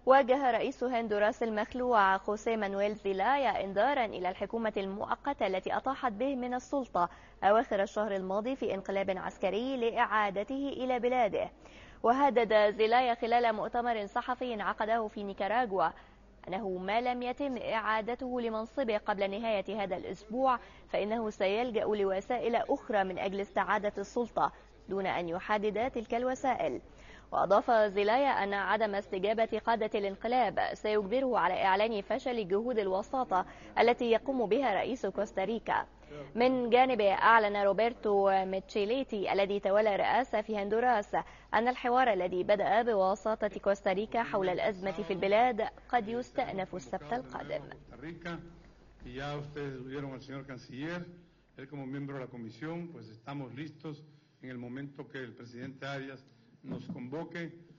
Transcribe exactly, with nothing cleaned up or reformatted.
واجه رئيس هندوراس المخلوع خوسيه مانويل زيلايا إنذارا إلى الحكومة المؤقتة التي أطاحت به من السلطة أواخر الشهر الماضي في انقلاب عسكري لإعادته إلى بلاده. وهدد زيلايا خلال مؤتمر صحفي عقده في نيكاراغوا أنه ما لم يتم إعادته لمنصبه قبل نهاية هذا الأسبوع فإنه سيلجأ لوسائل أخرى من أجل استعادة السلطة دون أن يحدد تلك الوسائل. وأضاف زيلايا أن عدم استجابة قادة الانقلاب سيجبره على إعلان فشل جهود الوساطة التي يقوم بها رئيس كوستاريكا. من جانبه أعلن روبرتو ميتشيليتي الذي تولى الرئاسة في هندوراس أن الحوار الذي بدأ بوساطة كوستاريكا حول الأزمة في البلاد قد يستأنف السبت القادم. Él como miembro de la comisión, pues estamos listos en el momento que el presidente Arias nos convoque